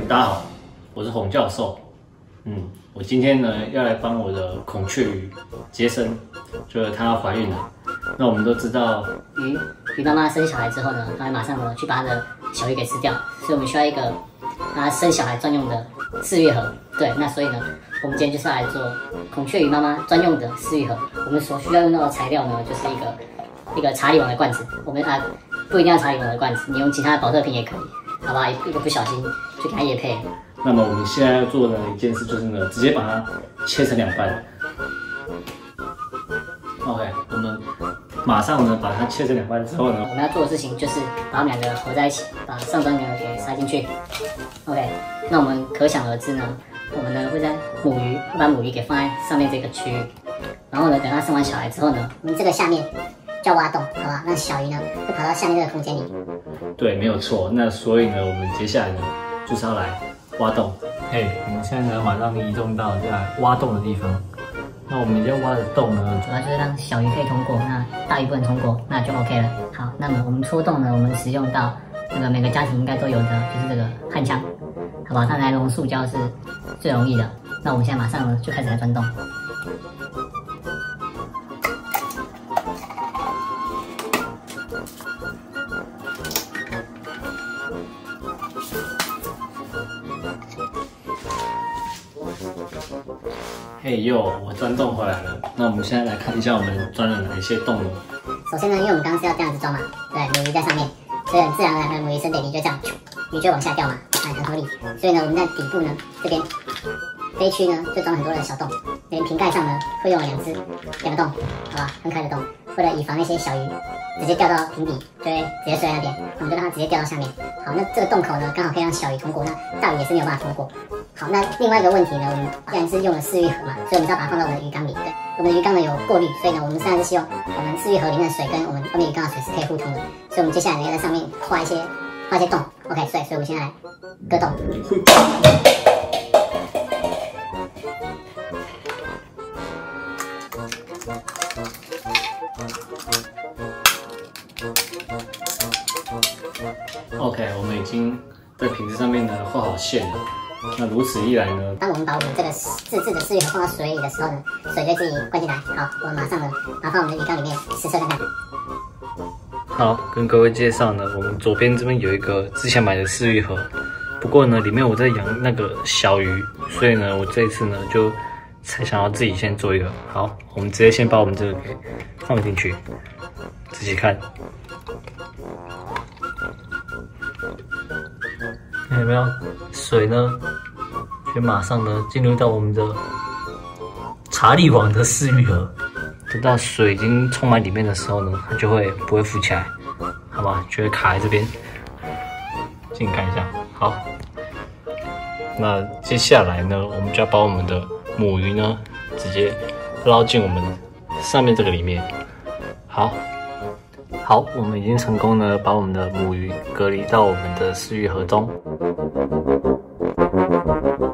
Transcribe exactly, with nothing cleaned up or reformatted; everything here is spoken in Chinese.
大家好，我是洪教授。嗯，我今天呢要来帮我的孔雀鱼接生，就是它要怀孕了。那我们都知道， 鱼鱼妈妈生小孩之后呢，它会马上呢去把它的小鱼给吃掉，所以我们需要一个它生小孩专用的饲育盒。对，那所以呢，我们今天就是来做孔雀鱼妈妈专用的饲育盒。我们所需要用到的材料呢，就是一个一个查理王的罐子。我们啊不一定要查理王的罐子，你用其他的保特瓶也可以，好吧？一个不小心就给它业配。 那么我们现在要做的一件事就是呢，直接把它切成两半。OK， 我们马上呢把它切成两半之后呢， 我们要做的事情就是把它们两个合在一起，把上端呢给塞进去。OK， 那我们可想而知呢，我们呢会在母鱼会把母鱼给放在上面这个区域，然后呢等它生完小孩之后呢，我们这个下面就要挖洞，好吧？让小鱼呢会跑到下面这个空间里。 对，没有错。那所以呢，我们接下来呢就是要来挖洞。 嘿、hey, 我们现在呢马上移动到在挖洞的地方。那我们要挖的洞呢， 主要就是让小鱼可以通过，那大鱼不能通过，那就 OK 了。好，那么我们戳洞呢，我们使用到那个每个家庭应该都有的，就是这个焊枪，好吧？它来熔塑胶是最容易的。那我们现在马上呢就开始来钻洞。 嘿呦，我钻洞回来了。那我们现在来看一下我们钻了哪一些洞呢？ 首先呢，因为我们刚刚是要这样子装嘛，对，母鱼在上面，所以很自然而然的母鱼生 baby 就这样，鱼就往下掉嘛，哎，很合理。所以呢，我们在底部呢这边这一区呢就装很多的小洞，连瓶盖上呢会用了两只两个洞，好吧，分开的洞，为了以防那些小鱼直接掉到瓶底，就会直接摔在那边，我们就让它直接掉到下面。好，那这个洞口呢刚好可以让小鱼通过，那大鱼也是没有办法通过。好，那另外一个问题呢，我们既然是用了饲育盒嘛，所以我们是要把它放到我们的鱼缸里。对，我们的鱼缸呢有过滤，所以呢，我们现在是希望我们饲育盒里面的水跟我们外面鱼缸的水是可以互通的。所以我们接下来呢要在上面画一些画一些洞 ，OK， 所以所以我们现在来割洞。 OK， 我们已经在瓶子上面呢画好线了。那如此一来呢， 当我们把我们这个自制的饲育盒放到水里的时候呢，水就自己灌进来。好，我们马上呢把它放我们的鱼缸里面实测看看。 好，跟各位介绍呢，我们左边这边有一个之前买的饲育盒，不过呢里面我在养那个小鱼，所以呢我这一次呢就才想要自己先做一个。好，我们直接先把我们这个给放进去，仔细看。看有没有水呢？就马上呢进入到我们的查理王的饲育盒。等到水已经充满里面的时候呢，它就会不会浮起来，好吧？就会卡在这边。近看一下，好。那接下来呢，我们就要把我们的母鱼呢直接捞进我们上面这个里面。好。好，我们已经成功的把我们的母鱼隔离到我们的饲育盒中。